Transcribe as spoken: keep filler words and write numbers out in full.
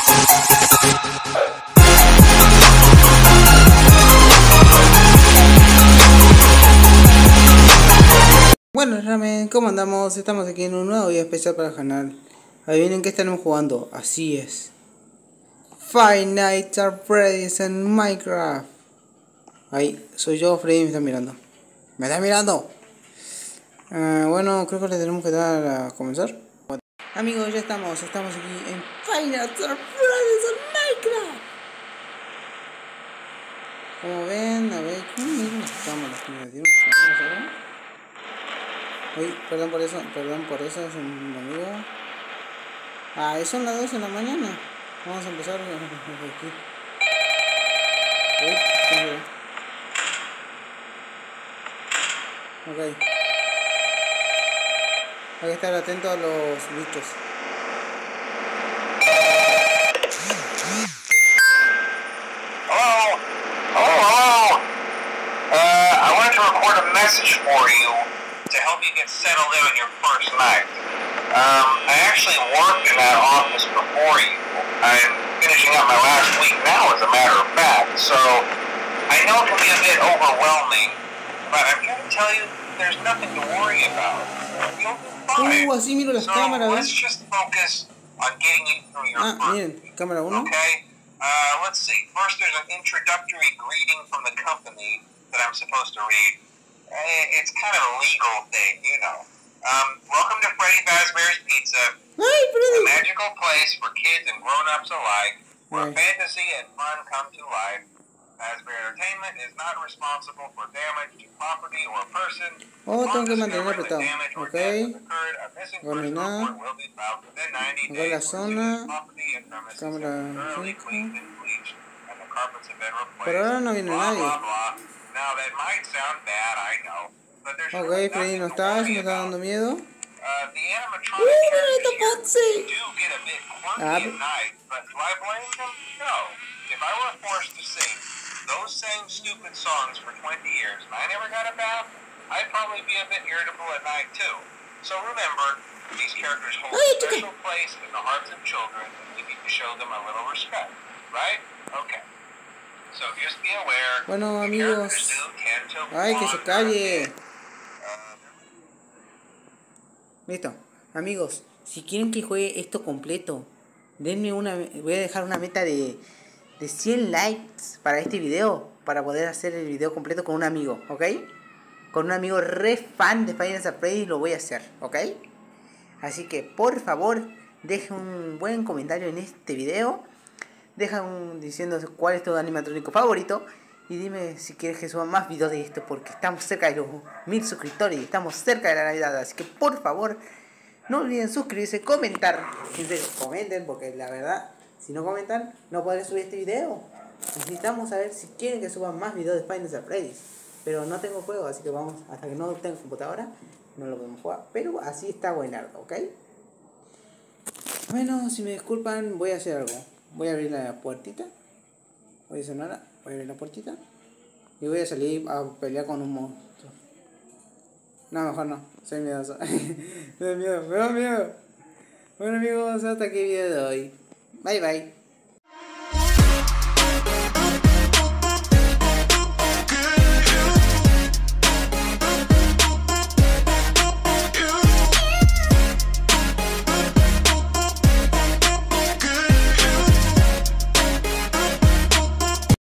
Bueno, ramen, ¿cómo andamos? Estamos aquí en un nuevo video especial para el canal. Adivinen qué estaremos jugando. Así es, Five Nights at Freddy's en Minecraft. Ahí, soy yo, Freddy, me está mirando. ¡Me está mirando! Uh, bueno, creo que le tenemos que dar a comenzar. Bueno, amigos, ya estamos, estamos aquí en Five Nights at Freddy's en Minecraft. Como ven, a ver, ¿cómo miran las cámaras? ¿Me dieron cámaras ahora? Uy, perdón por eso, perdón por eso, es un amigo. Ah, son las dos de la mañana. Vamos a empezar aquí. Uy, ¿qué? Ok. Hay que estar atento a los bichos. Hello? Hello, hello? Uh, I wanted to record a message for you to help you get settled in on your first night. Um, I actually worked in that office before you. I'm finishing up my last week now, as a matter of fact, so I know it can be a bit overwhelming, but I'm here to tell you there's nothing to worry about. You'll be fine. Uh, así miro las so cámaras, let's ¿ves? just focus on getting you through your Ah, first. miren, cámara uno. Okay, uh, let's see. First, there's an introductory greeting from the company that I'm supposed to read. It's kind of a legal thing, you know. Um, welcome to Freddy Fazbear's Pizza, Ay, a magical place for kids and grown-ups alike, where Ay. fantasy and fun come to life. Fazbear Entertainment is not responsible for damage to property or person. Oh, tengo que Upon mantener discovering that apretado. damage or Ok. death has occurred, a missing No hay person nada. report will be filed within ninety Acá la days. zona. Property and premises Cámara have been thoroughly cinco. cleaned and bleached, and the carpets have been replaced. Por ahora no viene blah, nadie. blah, blah. Now that might sound bad, I know, but there's Ok, really Freddy no nothing to está, eso worry me está about. dando miedo. Uh, the animatronic Uh, mira characters esta here Patsy. do get a bit quirky Ah, at night, but do I blame them? No. If I were forced to sing those same stupid songs for twenty years and I never got a bath, I'd probably be a bit irritable at night too. So remember, these characters hold a special place in the hearts of children, and we need to show them a little respect, right? Okay. So just be aware, Bueno, the amigos. characters do tend to Ay, que se wander a calle. bit. Uh, Listo. Amigos, si quieren que juegue esto completo, denme una... Voy a dejar una meta de, de cien likes para este video, para poder hacer el video completo con un amigo, ¿ok? Con un amigo re fan de Five Nights at Freddy's lo voy a hacer, ¿ok? Así que, por favor, dejen un buen comentario en este video. Deja un diciendo cuál es tu animatrónico favorito. Y dime si quieres que suba más videos de esto, porque estamos cerca de los mil suscriptores y estamos cerca de la Navidad. Así que por favor, no olviden suscribirse, comentar. En serio, comenten, porque la verdad, si no comentan, no podré subir este video. Necesitamos saber si quieren que suban más videos de Five Nights at Freddy's. Pero no tengo juego, así que vamos, hasta que no tenga computadora, no lo podemos jugar. Pero así está buenardo, ¿ok? Bueno, si me disculpan, voy a hacer algo. Voy a abrir la puertita. Voy a sonar, voy a abrir la puertita. Y voy a salir a pelear con un monstruo. No, mejor no. Soy miedoso. me da miedo, me da miedo. Bueno amigos, hasta aquí el video de hoy. Bye bye.